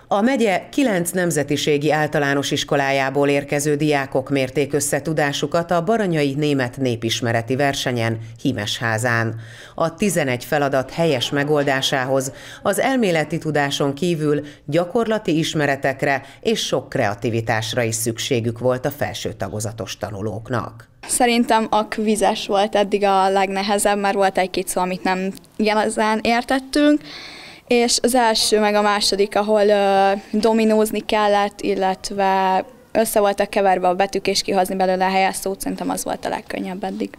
A megye 9 nemzetiségi általános iskolájából érkező diákok mérték össze tudásukat a baranyai német népismereti versenyen, Himesházán. A 11 feladat helyes megoldásához az elméleti tudáson kívül gyakorlati ismeretekre és sok kreativitásra is szükségük volt a felső tagozatos tanulóknak. Szerintem a kvízes volt eddig a legnehezebb, mert volt egy-két szó, amit nem igazán értettünk, és az első meg a második, ahol dominózni kellett, illetve össze voltak keverve a betűk és kihozni belőle a helyes szót, szerintem az volt a legkönnyebb eddig.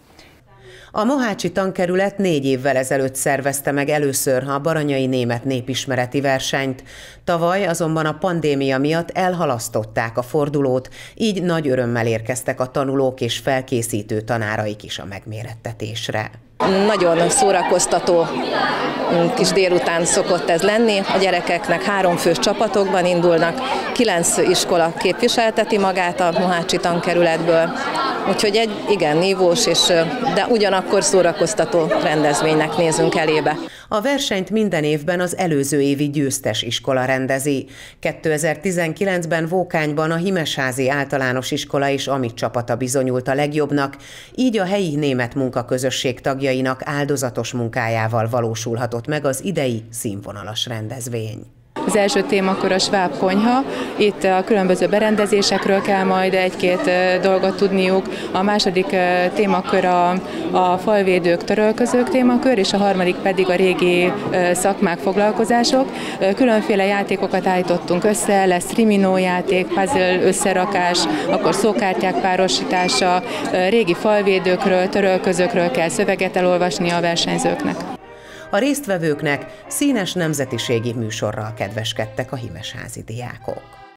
A mohácsi tankerület 4 évvel ezelőtt szervezte meg először a baranyai német népismereti versenyt. Tavaly azonban a pandémia miatt elhalasztották a fordulót, így nagy örömmel érkeztek a tanulók és felkészítő tanáraik is a megmérettetésre. Nagyon szórakoztató kis délután szokott ez lenni. A gyerekeknek 3 fős csapatokban indulnak, 9 iskola képviselteti magát a mohácsi tankerületből. Úgyhogy egy igen nívós, de ugyanakkor szórakoztató rendezvénynek nézünk elébe. A versenyt minden évben az előző évi győztes iskola rendezi. 2019-ben Vókányban a Himesházi általános iskola és AMI csapata bizonyult a legjobbnak, így a helyi német munkaközösség tagjainak áldozatos munkájával valósulhatott meg az idei színvonalas rendezvény. Az első témakör a sváb konyha, itt a különböző berendezésekről kell majd egy-két dolgot tudniuk, a második témakör a falvédők, törölközők témakör, és a harmadik pedig a régi szakmák, foglalkozások. Különféle játékokat állítottunk össze, lesz riminó játék, puzzle összerakás, akkor szókártyák párosítása, régi falvédőkről, törölközőkről kell szöveget elolvasni a versenyzőknek. A résztvevőknek színes nemzetiségi műsorral kedveskedtek a himesházi diákok.